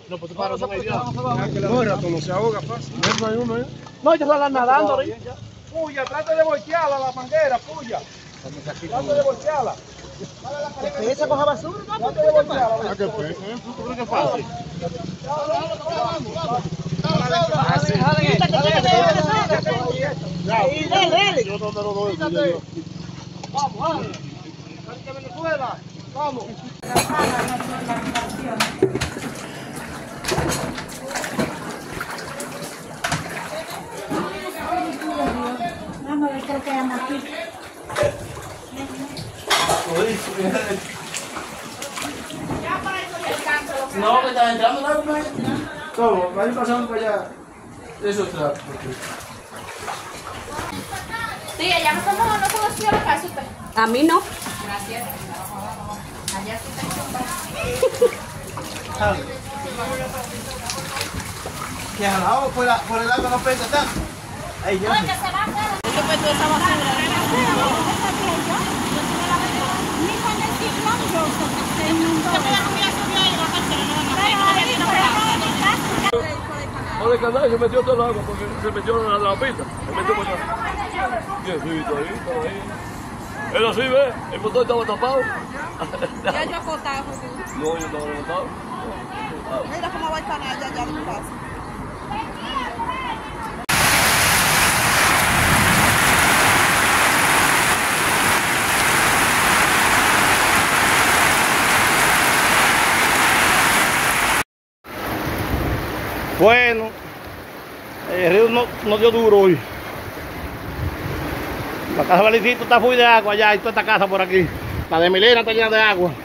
No, pues tú paras con ella. No, el rato no se ahoga fácil. No hay uno, ¿eh? No, ellos salen nadando. Puya, trata de voltearla la manguera, puya. Trata de voltearla. ¿Qué se coja basura? Trata de voltearla. Ah, qué fe. ¿Tú crees que es fácil? Yo no me lo doy. Vamos, vamos. Vente a Venezuela. Vamos. Vamos a ver qué anda aquí. No, que está entrando la ¿cómo? Van pasando para allá. Eso está. Tía, ya no conoció la casa usted. A mí no. Gracias. Allá sí está Que jalado por el agua no pesa tanto. Ahí ya. Oye, se va a hacer. Yo meto esa basura. Ni con el ciclón yo se inundó. Se me da comida subió ahí la parcela. Por el canal se metió todo el agua porque se metió en la pista. Se metió por allá. Sí, ahí. Él así, ¿ves? El motor estaba tapado. Ya yo acotado. No, yo estaba levantado. Mira cómo va el canal ya en tu casa. Bueno, el río no dio duro hoy. La casa de Valicito está full de agua allá y toda esta casa por aquí. La de Milena está llena de agua.